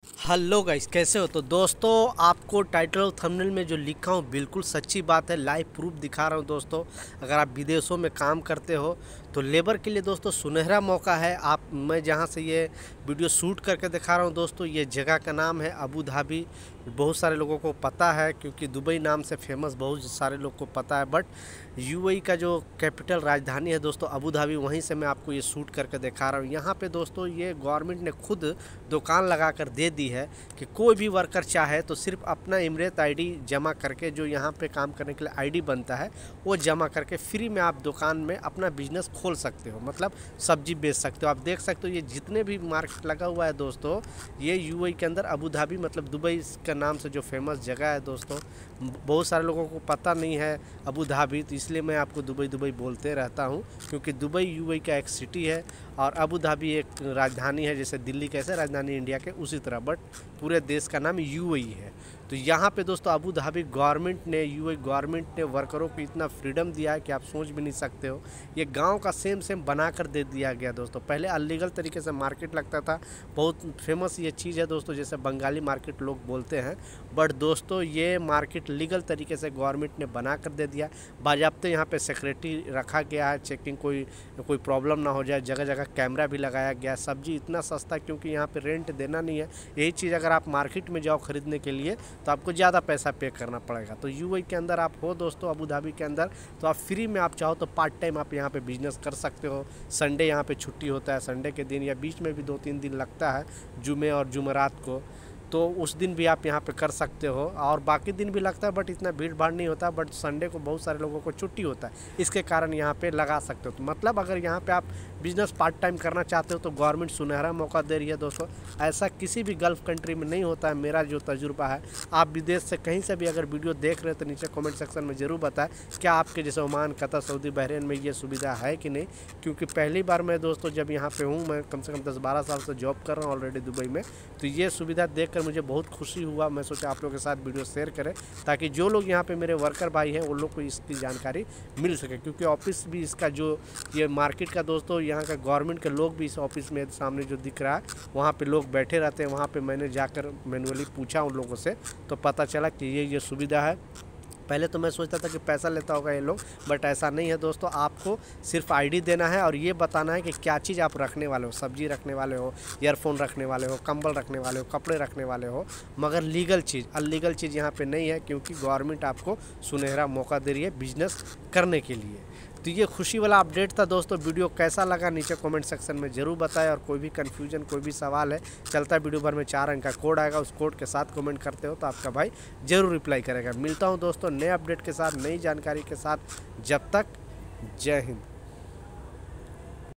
Hello guys, कैसे हो? तो दोस्तों, आपको टाइटल और थंबनेल में जो लिखा हूँ बिल्कुल सच्ची बात है। लाइव प्रूफ दिखा रहा हूँ दोस्तों। अगर आप विदेशों में काम करते हो तो लेबर के लिए दोस्तों सुनहरा मौका है। मैं जहाँ से ये वीडियो शूट करके दिखा रहा हूँ दोस्तों, ये जगह का नाम है अबू धाबी। बहुत सारे लोगों को पता है क्योंकि दुबई नाम से फेमस बहुत सारे लोग को पता है। बट यूएई का जो कैपिटल राजधानी है दोस्तों अबू धाबी, वहीं से मैं आपको ये शूट करके दिखा रहा हूँ। यहाँ पे दोस्तों ये गवर्नमेंट ने खुद दुकान लगा कर दे दी है कि कोई भी वर्कर चाहे तो सिर्फ अपना इमरेत आईडी जमा करके, जो यहाँ पे काम करने के लिए आईडी बनता है वो जमा करके फ्री में आप दुकान में अपना बिजनेस खोल सकते हो, मतलब सब्जी बेच सकते हो। आप देख सकते हो ये जितने भी मार्केट लगा हुआ है दोस्तों, ये यूएई के अंदर अबू धाबी मतलब दुबई का नाम से जो फेमस जगह है दोस्तों, बहुत सारे लोगों को पता नहीं है अबू धाबी, तो इसलिए मैं आपको दुबई दुबई बोलते रहता हूँ क्योंकि दुबई यूएई का एक सिटी है और अबू धाबी एक राजधानी है। जैसे दिल्ली कैसे राजधानी इंडिया के, उसी तरह बट पूरे देश का नाम यूएई है। तो यहाँ पे दोस्तों अबू धाबी गवर्नमेंट ने, यूएई गवर्नमेंट ने वर्करों को इतना फ्रीडम दिया है कि आप सोच भी नहीं सकते हो। ये गांव का सेम बना कर दे दिया गया दोस्तों। पहले अनलीगल तरीके से मार्केट लगता था, बहुत फेमस ये चीज़ है दोस्तों, जैसे बंगाली मार्केट लोग बोलते हैं। बट दोस्तों ये मार्केट लीगल तरीके से गवर्नमेंट ने बना कर दे दिया। बाज़ाब्ते यहाँ पे सिक्योरिटी रखा गया है, चेकिंग कोई प्रॉब्लम ना हो जाए। जगह जगह कैमरा भी लगाया गया। सब्जी इतना सस्ता क्योंकि यहाँ पे रेंट देना नहीं है। यही चीज़ अगर आप मार्केट में जाओ खरीदने के लिए तो आपको ज़्यादा पैसा पे करना पड़ेगा। तो यूएई के अंदर आप हो दोस्तों, अबू धाबी के अंदर, तो आप फ्री में आप चाहो तो पार्ट टाइम आप यहाँ पे बिजनेस कर सकते हो। संडे यहाँ पे छुट्टी होता है, संडे के दिन या बीच में भी 2-3 दिन लगता है, जुमे और जुमेरात को, तो उस दिन भी आप यहाँ पे कर सकते हो। और बाकी दिन भी लगता है बट इतना भीड़ भाड़ नहीं होता। बट संडे को बहुत सारे लोगों को छुट्टी होता है, इसके कारण यहाँ पे लगा सकते हो। तो मतलब अगर यहाँ पे आप बिजनेस पार्ट टाइम करना चाहते हो तो गवर्नमेंट सुनहरा मौका दे रही है दोस्तों। ऐसा किसी भी गल्फ़ कंट्री में नहीं होता है, मेरा जो तजुर्बा है। आप विदेश से कहीं से भी अगर वीडियो देख रहे हो तो नीचे कमेंट सेक्शन में ज़रूर बताएं क्या आपके जैसे ओमान, कतर, सऊदी, बहरीन में ये सुविधा है कि नहीं। क्योंकि पहली बार मैं दोस्तों जब यहाँ पे हूँ, मैं कम से कम 10-12 साल से जॉब कर रहा हूँ ऑलरेडी दुबई में, तो ये सुविधा देखकर मुझे बहुत खुशी हुआ। मैं सोचा आप लोगों के साथ वीडियो शेयर करें ताकि जो लोग यहाँ पे मेरे वर्कर भाई हैं उन लोग को इसकी जानकारी मिल सके। क्योंकि ऑफिस भी इसका जो ये मार्केट का दोस्तों, यहाँ का गवर्नमेंट के लोग भी इस ऑफिस में सामने जो दिख रहा है वहाँ पे लोग बैठे रहते हैं। वहाँ पे मैंने जाकर मैनुअली पूछा उन लोगों से, तो पता चला कि ये सुविधा है। पहले तो मैं सोचता था कि पैसा लेता होगा ये लोग, बट ऐसा नहीं है दोस्तों। आपको सिर्फ आईडी देना है और ये बताना है कि क्या चीज़ आप रखने वाले हो। सब्जी रखने वाले हो, ईयरफोन रखने वाले हो, कंबल रखने वाले हो, कपड़े रखने वाले हो, मगर लीगल चीज़, अनलीगल चीज़ यहाँ पे नहीं है क्योंकि गवर्नमेंट आपको सुनहरा मौका दे रही है बिजनेस करने के लिए। तो ये खुशी वाला अपडेट था दोस्तों। वीडियो कैसा लगा नीचे कमेंट सेक्शन में ज़रूर बताएं। और कोई भी कन्फ्यूजन, कोई भी सवाल है, चलता वीडियो भर में 4 अंक का कोड आएगा, उस कोड के साथ कमेंट करते हो तो आपका भाई ज़रूर रिप्लाई करेगा। मिलता हूँ दोस्तों नए अपडेट के साथ, नई जानकारी के साथ। जब तक जय हिंद।